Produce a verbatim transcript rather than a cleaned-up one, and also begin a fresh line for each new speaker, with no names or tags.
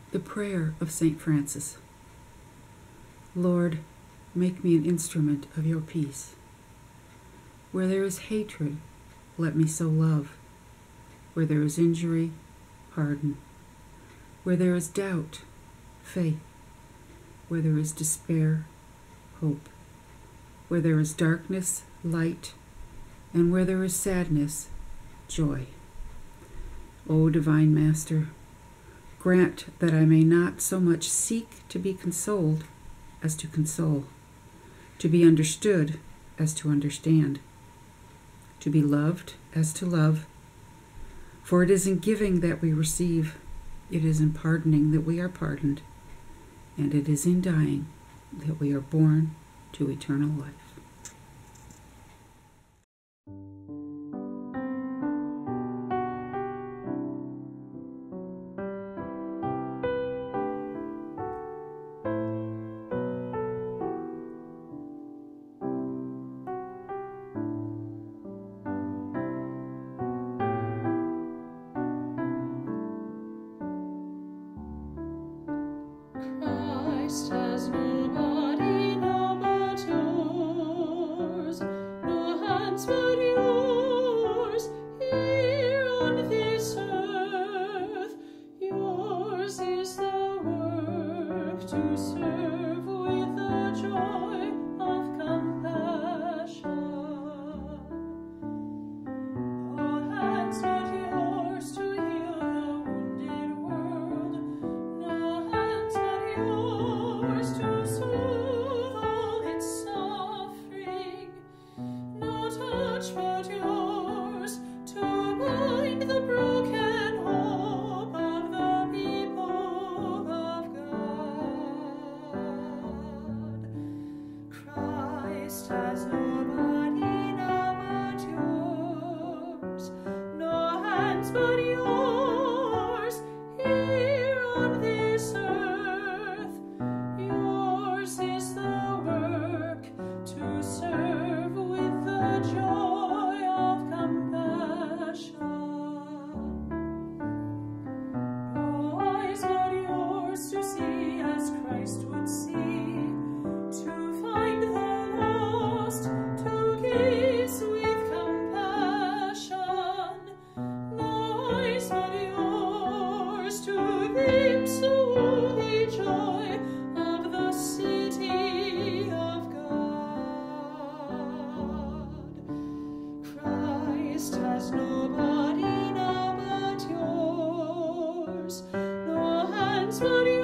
The prayer of Saint Francis. Lord, make me an instrument of your peace. Where there is hatred, let me sow love. Where there is injury, pardon. Where there is doubt, faith. Where there is despair, hope. Where there is darkness, light. And where there is sadness, joy. O Divine Master, grant that I may not so much seek to be consoled as to console, to be understood as to understand, to be loved as to love. For it is in giving that we receive, it is in pardoning that we are pardoned, and it is in dying that we are born to eternal life.
Christ has nobody now but yours, no hands but yours, here on this earth. Yours is the work to serve with the joy of compassion. No hands but yours to heal the wounded world, no hands but yours to soothe all its suffering, no touch but yours to bind the broken hope of the people of God. Christ has nobody now but yours, no hands but yours, here on this earth. Yours is the work to serve with the joy of compassion. No eyes but yours to see as Christ would see, to find the lost, to gaze with compassion. No eyes but yours to glimpse the holy joy of the city of God. Christ has nobody now but yours, no hands but yours.